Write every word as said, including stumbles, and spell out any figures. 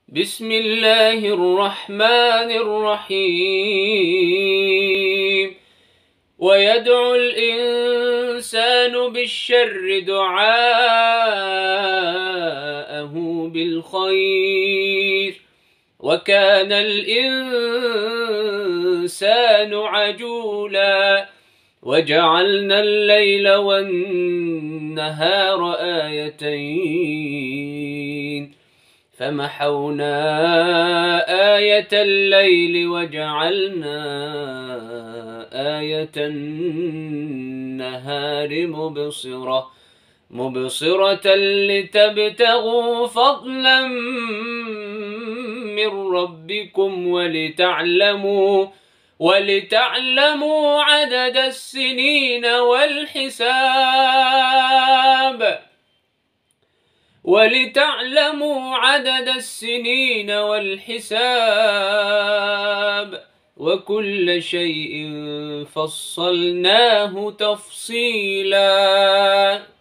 بسم الله الرحمن الرحيم. ويدعو الإنسان بالشر دعاءه بالخير وكان الإنسان عجولا. وجعلنا الليل والنهار آيتين فمحونا آية الليل وجعلنا آية النهار مبصرة مبصرة لتبتغوا فضلا من ربكم ولتعلموا ولتعلموا عدد السنين والحساب ولتعلموا عدد السنين والحساب وكل شيء فصلناه تفصيلا.